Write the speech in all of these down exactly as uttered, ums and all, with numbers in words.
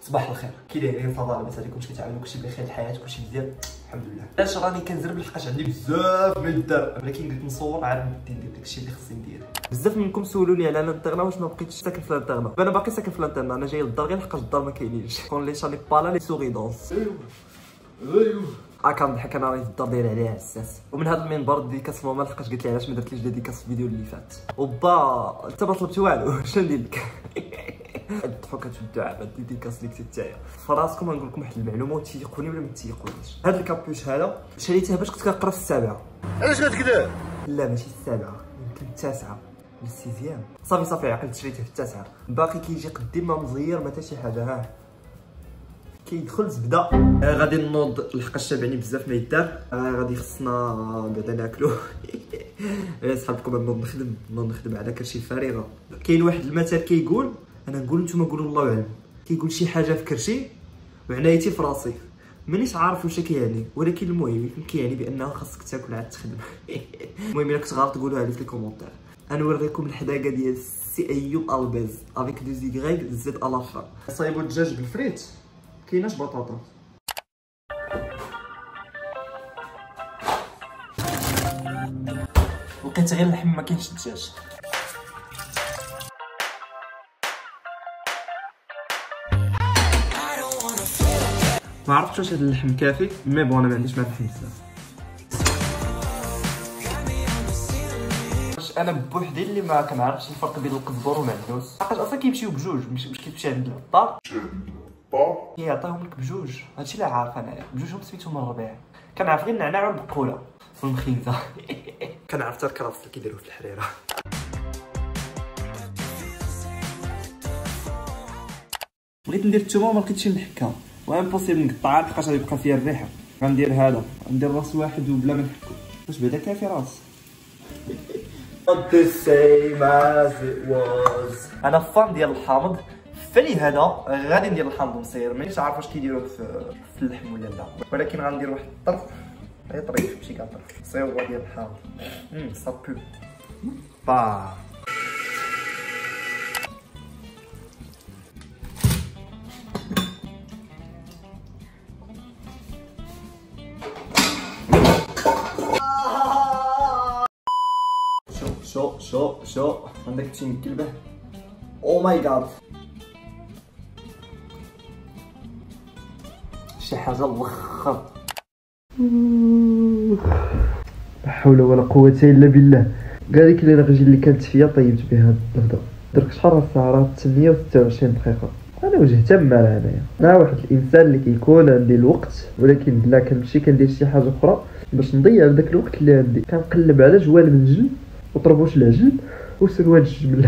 صباح الخير، كي دايرين؟ صافا لاباس عليكم؟ كلشي كتعاونوا؟ كلشي بخير؟ الحياه كلشي مزيان الحمد لله. علاش راني كنزرب لحقاش عندي بزاف من الدار، ولكن قلت نصور عاد نبدا ندير داكشي اللي خصني ندير. بزاف منكم سولوني على الانترنا واش ما بقيتش ساكن في الانترنا. انا باقي ساكن في الانترنا، انا جاي للدار غير لحقاش الدار ما كاينينش. كون لي شاني با لا لي سوري دونس. ايوا ايوا ا كنضحك انا راني في الدار داير عليها عساس. ومن هذا المنبر ديكاس ماما لحقاش قالت لي علاش ما درتليش ديكاس في الفيديو اللي فات. وبا انت ما طلبت والو، شنو ندير لك؟ الضحكات والدعابات ديديكاس ليك نتايا فراسكم. غنقول لكم واحد المعلومه وتيقوني ولا ما تيقونيش. هذا الكابوش هذا شريته باش كنت كنقرا في السابعه. علاش كتكذب؟ لا ماشي السابعه، يمكن التاسعه ولا السيزيام. صافي صافي عقلت شريته في التاسعه. باقي كيجي قدي ما مزير ما حتى شي حاجه. ها كيدخل زبده. آه غادي نوض لحقاش شابعني بزاف ما يدار. آه غادي خصنا بعدا ناكلو. يا صحابكم نوض نخدم نوض نخدم على كرشي فارغه. كاين واحد المثل كيقول، انا نقول نتوما قولوا الله اعلم، كيقول شي حاجه في كرشي وعنايتي في راسي. مانيش عارف واش كيعني، ولكن المهم كيعني بانه خاصك تاكل عاد تخدم. المهم الا كنت غلط قولوها لي في الكومونتير. غنوريكم الحداقه ديال سي ايوب البيز افيك دو زيغريك زد الاخر. صايبوا الدجاج بالفريت، كايناش بطاطا. لقيت غير اللحم ما كاينش الدجاج. ما عرفتش واش هاد اللحم كافي، مي بون انا ما عنديش مع اللحم بزاف. انا بوحدي اللي ما كنعرفش الفرق بين القزبر والمعدنوس، حقاش اصلا كيمشيو بجوج. مش مش كيمشي عند العطار كيعطيهم لك بجوج. هادشي اللي عارف انايا، بجوجهم سميتهم الربيع. كنعرف غير النعناع والبقوله والمخيزه. كنعرف حتى الكرافس اللي كيديروه في الحريره. بغيت ندير الثومه وما لقيتش نحكها، وامبوسيبل نقطعها لحقاش غيبقى فيها الريحه. غندير هذا، غندير راس واحد وبلا ما نحكو. واش بعدا كافي راس؟ the same as it was. انا فان ديال الحامض. فلي هذا غادي ندير الحامض مصير، مانيش عارف واش كيديروه في, في اللحم ولا لا، ولكن غندير واحد الطرف غير طريف ماشي كاع طرف صيوبه ديال الحامض. امم صابو با شو شو شو عندك شي مكلبه. او ماي جاد شي حاجه الوخر. لا حول ولا قوه الا بالله. كاع ديك الانرجي اللي كانت فيا طيبت بها الغدا. درك شحال الساعه؟ راه ثمانية وستة وعشرين دقيقه. انا وجهت مال انايا، انا واحد الانسان اللي كيكون عندي الوقت، ولكن بلا كنمشي كندير شي حاجه اخرى باش نضيع داك الوقت اللي عندي. كنقلب على جوال من جن وطربوش العجل وسروال الجمل.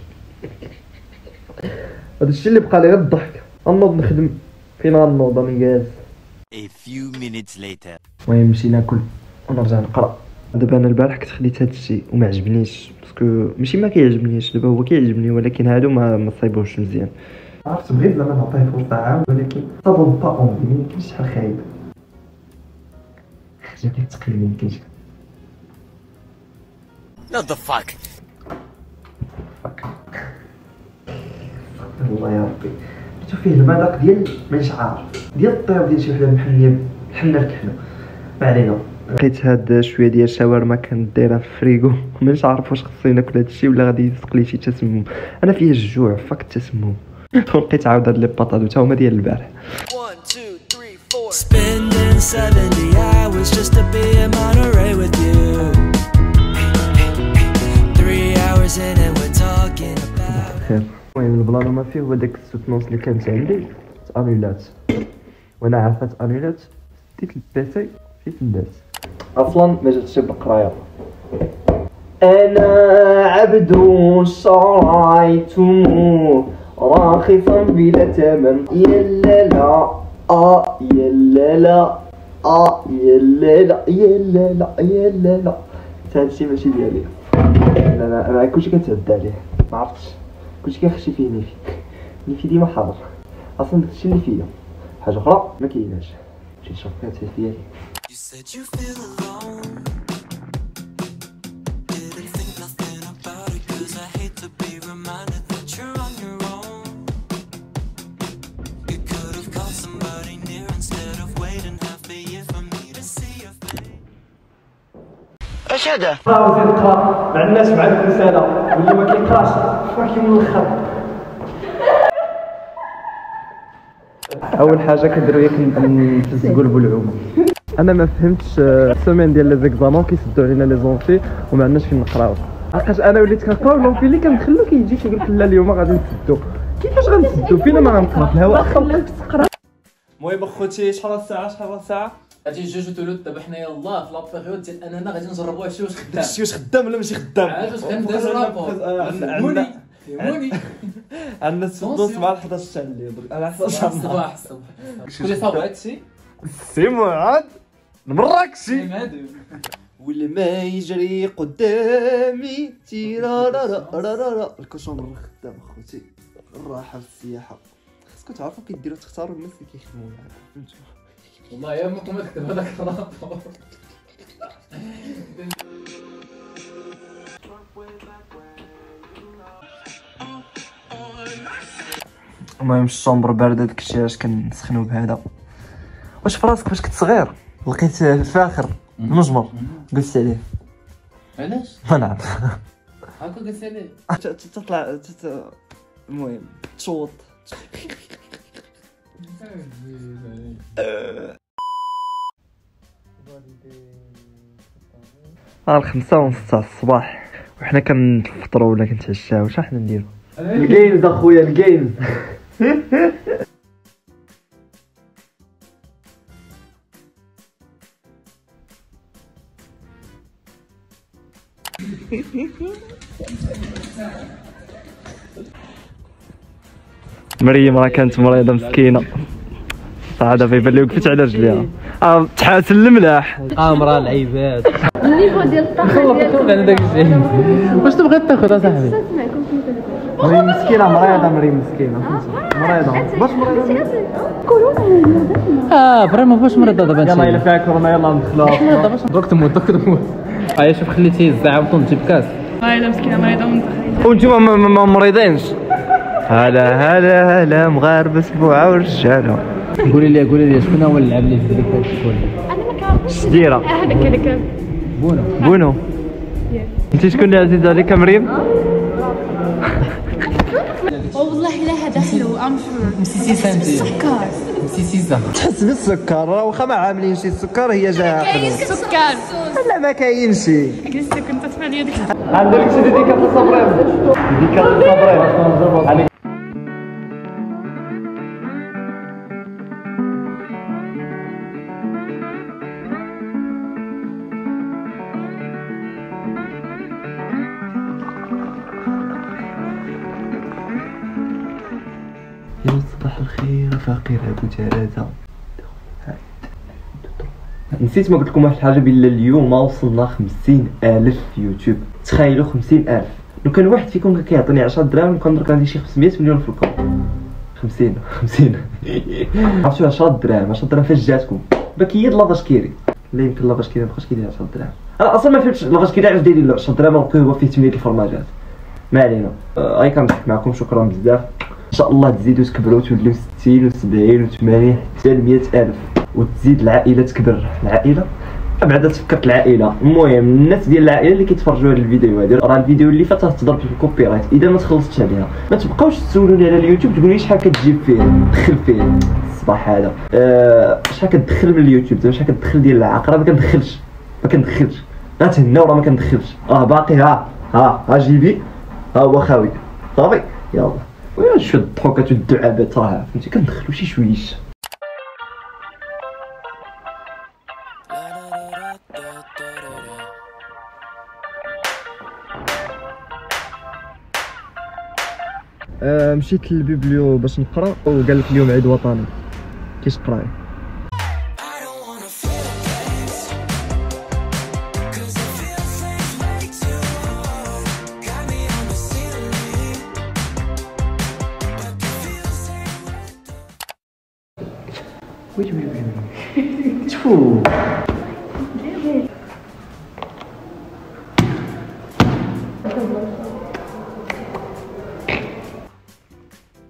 هذا الشيء اللي بقى لي غير الضحك. غنوض نخدم. فين غنوض راني جالس. A few minutes later. المهم نمشي ناكل ونرجع نقرا. دابا انا البارح كنت خديت هذا الشيء وما عجبنيش، باسكو ماشي ما كيعجبنيش، دابا هو كيعجبني ولكن هادو ما ما صايبوش مزيان. عرفت بغيت زعما نعطيه فرصه عاود، ولكن صابون با اونفي. ميمكنش شحال خايب. جاب لك تقليل ميمكنش. What the fuck? fuck. والله يا ربي شوف فيه المذاق ديال مانيش عارف ديال الطياب ديال شي وحده محنيه بحنا الكحله. ما علينا. لقيت هاد شويه ديال الشاورما كانت دايره في الفريغو، مانيش عارف واش خصني ناكل هادشي ولا غادي يسق لي شي تسمم. انا فيها الجوع فك التسمم. ولقيت عاود هاد لي بطاطا تا هما ديال البارح. one two three four Spending seventy hours just to be in Monterey with you. three hours in and we're talking about. المهم البلان ما فيه هو داك السوتنونس اللي كانت عندي تانيلات، وانا عارفه تانيلات ديت البيسي في فندات اصلا ما جاتش بالقرايه. انا عبد شريته راخصا بلا ثمن. يلا لا اه يلا لا اه يلا لا يلا لا يلا لا. هادشي ماشي ديالي. لا لا انا كلشي كنتعدى عليه، ما عرفتش كلشي كيخشي فيه نيفي. نيفي ديما حاضر اصلا داكشي اللي فيا. حاجه اخرى ما كايناش. شي شوفات ديالي. You said you feel alone. Didn't think nothing about it 'cause I hate to be reminded that you're on your own. You could ايش هذا؟ قرا وزيد قرا ما عندناش مع الرساله واللي ما كيقراش فاكي من الاخر. اول حاجه كنديرو هي كنتزقوا بالعوم. انا ما فهمتش السيمين ديال لي زيكزامون كيسدوا علينا لي زونفي وما عندناش فين نقراو. لقاش انا وليت كنقراو لونفي اللي كندخلو كيجي كيقول لك لا اليوم غادي نسدو. كيفاش غنسدو فينا ما غنقرا في الهواء خليك تقرا. المهم اخوتي شحال الساعه شحال الساعه؟ هادي جوج وثلث. دابا حنا يلاه في لابيريود ديال اننا غادي نجربوا شي واش خدام. داكشي واش خدام ولا ماشي خدام؟ عاد واش غنديروا رابور. فهموني فهموني. عندنا تفضل صباح الحداش تاع الليل على حسب الصباح الصباح الصباح. كل صباح هادشي سي معاد مراكشي والما يجري قدامي تيرارارارارا. الكوشون مرة خدام اخوتي. الراحه والسياحه خاصكم تعرفوا كيديروا تختاروا الناس اللي كيخدموا معاكم فهمتوا. والله يا امك ما تكتب هذاك الرابور. المهم الشومبر بارده داكشي علاش كنسخنوا بهذا. واش فراسك فاش كنت صغير لقيت فاخر مجمر قلت عليه علاش؟ ما نعرف هاكا قلت عليه تطلع المهم تشوط. نهار خمسة ونص تاع الصباح وحنا كنفطروا ولا كنتعشاو. واش حنا نديرو؟ الجيمز اخويا الجيمز. مريم راه كانت مريضه مسكينه صح. دابا يبان لي وقفت على رجليها. اه تحاسن الملاح الكاميرا العيبات النيفو ديال الطاقه ديالكم انا داك الشيء. واش تبغي تاخذ اصاحبي؟ مريم مسكينه مريضه مريم مسكينه فهمتي مريضه باش مريضه كورونا. اه فريمون فاش مريضه دابا يلاه الا فيها كورونا يلاه ندخلوها. دابا دوك تموت دوك تموت. هيا شوف خليتي الزعامه تجيب كاس. مريضه مسكينه مريضه ومتخيله. وانتم ما مريضينش. هلا هلا هلا مغاربه سبوعه ورجاله. قولي لي قولي لي شكون هو اللعب اللي في بالك كله؟ انا ما كنعرفش. الشديره هذاك هذاك بونو. بونو. انت شكون اللي عزيز عليك مريم؟ والله لا هذا حلو ام شور. مسيسيسا انت. سكر. مسيسيسا. تحس بالسكر راه واخا ما عاملين شي السكر هي جايه حلوه. سكر. لا ما كاينش. جلست كنت تفعل يدك. عندك شي ديكاس صبرين ديكاس صبرين. يا صباح الخير فقير ابو جرازه. نسيت ما قلت لكم واحد الحاجه بلا اليوم وصلنا خمسين الف في يوتيوب. تخيلوا خمسين الف. لو كان واحد فيكم كيعطيني عشرة دراهم كان درك عندي شي خمسمية مليون في الكونت. خمسين خمسين عرفتوا عشرة دراهم عشرة دراهم فاش جاتكم؟ باكيد لافاش كيري. لا يمكن لافاش كيري مابقاش كيدير عشرة دراهم. انا اصلا ما فهمتش لافاش كيري علاش دايرين له عشرة دراهم لقيوه هو فيه ثمانية الفرماجات. ما علينا. غادي كنضحك معكم شكرا بزاف. ان شاء الله تزيدوا تكبروا توليو ستين وسبعين وثمانين حتى لمية الف وتزيد العائله تكبر. العائله بعدا تفكرت العائله. المهم الناس ديال العائله اللي كيتفرجوا هذا الفيديو هذا راه الفيديو اللي فات تضرب في الكوبي رايت اذا ما تخلصتش عليها. ما تبقاوش تسولوني على اليوتيوب تقولوا لي شحال كتجيب فيه دخل فيه الصباح هذا. أه شحال كتدخل من اليوتيوب زعما شحال كتدخل ديال العاق. راه ما كندخلش ما كندخلش. لا تهناو راه ما كندخلش. اه باقي ها ها ها جيبي ها هو خاوي صافي يلا. ويا شويه الضحوكات والدعابات راه فهمتي كندخلو شي شويش. أه مشيت للبيبليو باش نقرا وقال لك اليوم عيد وطني. كيش قراي؟ وي وي وي تفو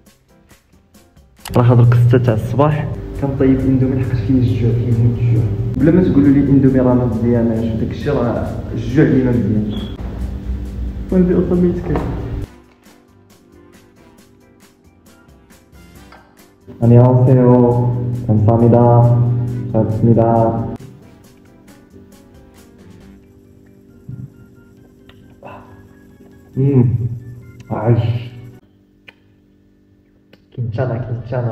راه هاد القصه تاع الصباح كنطيب اندومي لحقاش فيه الجوع فيه موت الجوع. بلا ما تقولوا لي اندومي راه ما مزياناش وداك الشيء راه الجوع اللي ما مزيانش. ولدي اصلا ميتكل. 안녕하세요. 감사합니다. 잘 먹습니다. 음, 아이, 괜찮아, 괜찮아.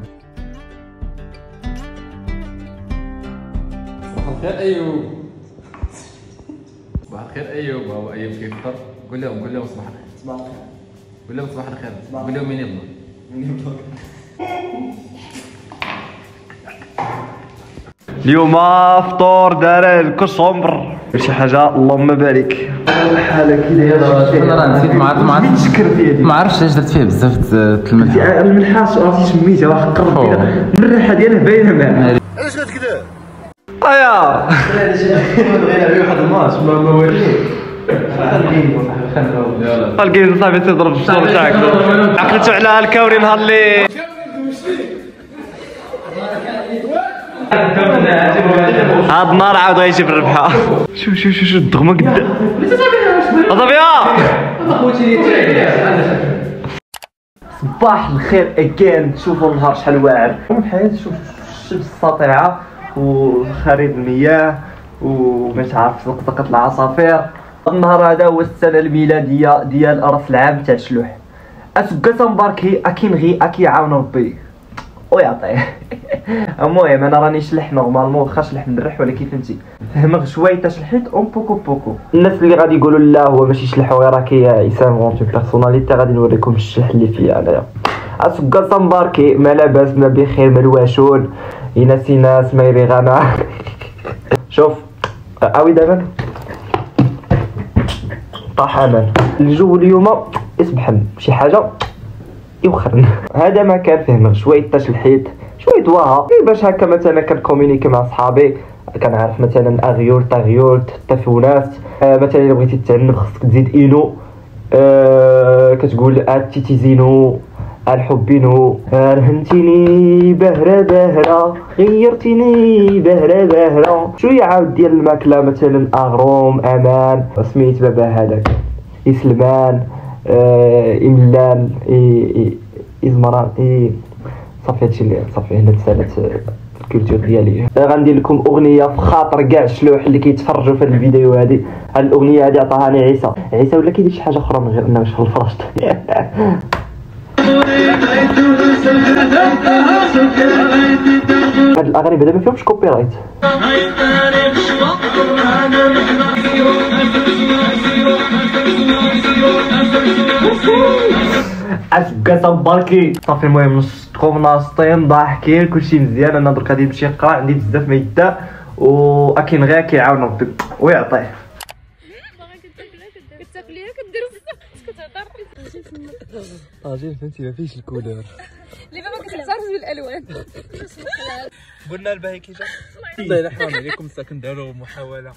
صباح الخير ايوب. صباح الخير ايوب. هو ايوب كيف فطر؟ قول لهم قول لهم صباح الخير. صباح الخير. قول لهم صباح الخير. قول لهم مين يفطر؟ مين يفطر؟ اليوم فطور دار الكسومبر شي حاجه اللهم بارك. حاله كي انا راه نسيت ما عرفت ما عرفتش تشكر فيها ما عرفتش علاش درت فيها بزاف الملح. الملحاش عرفتي سميتها واحد قرب فيها من الريحه ديالها باينه معاه. علاش كتكذب؟ ايا بغينا بيه واحد الماتش ما ما والو الجيم صاحبي تضرب الصور تاعك عقلتو على الكوري نهار اللي هاد النهار عاود غيجيب الربحه. شوف شوف شوف الدغمه قدام صافي. صباح الخير اكان. شوفوا النهار شحال واعر الحياه. شوف الشمس الساطعه وخريب المياه ومش عارف زقزقة العصافير. النهار هذا هو السنه الميلاديه ديال راس العام تاع شلوح. اسكا تنباركي اكين غي اكي عاون ربي ويعطيه. المهم انا راني شلح نورمالمون واخا شلح نريح ولكن فهمتي فهمك شويه تشلحيت اون بوكو بوكو. الناس اللي غادي يقولوا لا هو ماشي شلح غير راه كيسانفون في بيرسوناليتي غادي نوريكم الشلح اللي فيا انايا. اسكا تنباركي ما لاباس ما بخير ما الواشون يناسي ناس ما يري غانا. شوف اوي دابا طاح امان الجو اليوم اسبحن شي حاجه يوخرن. هذا ما كان فهم شويه تشلحيت شويه واها باش هكا مثلا كنكومونيكي مع صحابي كنعرف مثلا اغيول تاغيول تفونات. آه مثلا الا بغيتي تعنب خصك تزيد اينو. آه كتقول اتيتي زينو الحبينو. رهنتيني بهرة بهرة غيرتيني بهرة بهرة. شويه عاود ديال الماكله مثلا اغروم امان سميت بابا هذاك اسلمان. آه املال اي ازمران اي صافي هادشي اللي صافي هنا تسالت الكولتور ديالي. غندير لكم اغنيه في خاطر كاع الشلوح اللي كيتفرجوا في هذه الفيديو هذه. هاد الاغنيه هذه عطاهاني عيسى. عيسى ولا كيدير شي حاجه اخرى من غير انه يشغل الفراش. هاد الاغاني بعدا ما فيهمش كوبي رايت. اسكا تنباركي صافي. المهم نصكم ناصطين ضاحكين كلشي مزيان. انا درك غادي نمشي نقرا عندي بزاف ما يدا واكين غير كيعاون ربي ويعطيه. كتاكليها كدير كتهضر اجي فهمتي ما فيش الكولور اللي ما كتختارش بالالوان. قلنا الباهي كي جا الله يرحم عليكم ساكن داروا محاوله.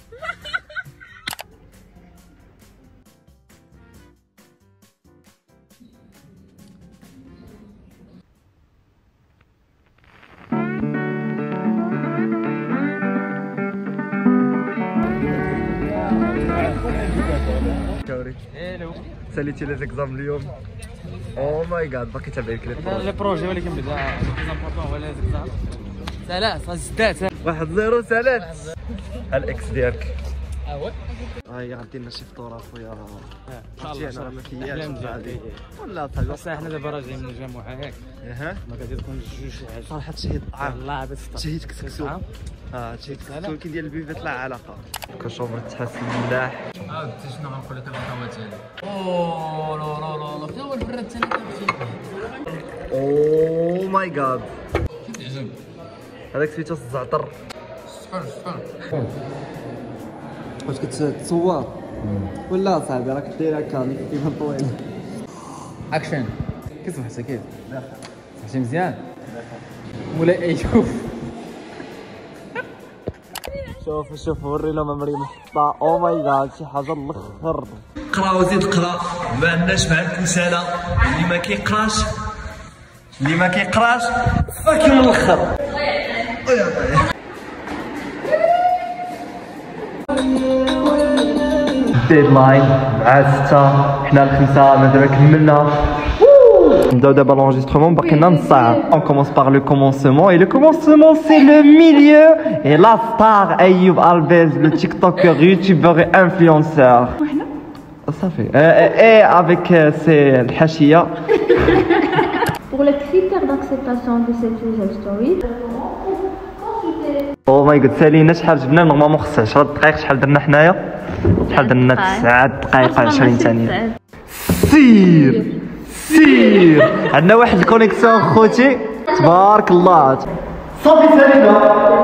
الو ساليتي لي زيكزام اليوم. او ماي جاد باقي تابعين لي لي بروجي ولكن بدا امبورطون هو لي زيكزام. ثلاث زدات واحد زيرو ثلاث. الاكس ديالك اه هاي غادي لنا شي فطور اخويا. ان شاء الله انا ما فياش احلام بعدي ديالي ولا طيب. بس حنا دابا راجعين من الجامعه ياك اها ما غادي تكون جوج شي حاجه صراحه تشهيد الطعام. الله باش تشهيد كسكسو. اه تشهيد كسكسو ولكن ديال البيفات لا علاقه. كنشوفو تحسن ملاح. عاود شنو غنقول لك الخوات هذه. اوه لا لا لا لا هو الفرد الثاني او ماي جاد كيتعجب هذاك سميتو الزعتر. صفر صفر. واش كتصور ولا صاحبي راك داير هكا كيما طويل. اكشن. كيصبح سكيت صحتي مزيان مولاي ايوب. شوف شوف ورينا مريم محطة. او ماي جاد شي حاجه الاخر. قرا وزيد قرا ما عندناش مع الكسالى. اللي ما كيقراش اللي ما كيقراش فاكي من الاخر. ديدلاين مع ستة حنا الخمسة مازال كملنا. نبداو دابا l'enregistrement باقي لنا نص ساعة. On commence par le commencement et le commencement c'est le milieu et la star Ayoub Albez, le tiktoker, youtubeur et influenceur. صافي et avec c'est الحاشية. Pour les critères d'acceptation de cette user story, او ماي جاد سالينا شحال جبنا نورمالمون خصها عشرة دقائق. شحال درنا حنايا؟ شحال درنا؟ تسعة دقائق عشرين ثانية. سير سير عندنا واحد الكونيكسيون خوتي تبارك الله. صافي سالينا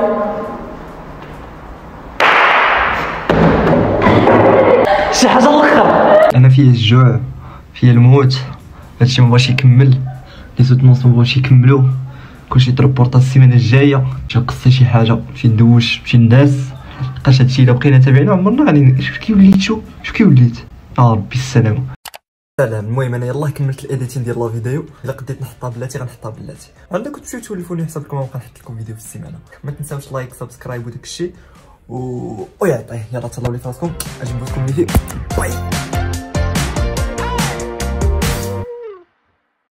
شي حاجة الاخر. انا فيه الجوع فيه الموت، هادشي مبغاش يكمل، لي سوتونس مبغاوش يكملوا، كلشي تربورطا السيمانه الجايه. مشي نقصي شي حاجه، نمشي ندوش، نمشي نداس، لقاش هادشي الا بقينا تابعينو عمرنا غادي. شوف كي وليت، شوف شوف كي وليت. اه ربي السلامه. سلام. المهم انا يلاه كملت الايديتين ديال لا فيديو. الا قديت نحطها بلاتي غنحطها بلاتي. عندكم تمشيو تولفوني حساب لكم غنبقى نحط لكم فيديو في السيمانه. ما تنساوش لايك سبسكرايب وداك الشيء و ويعطيه. يلا تهلاو لي فراسكم، اجي نبوسكم لي باي.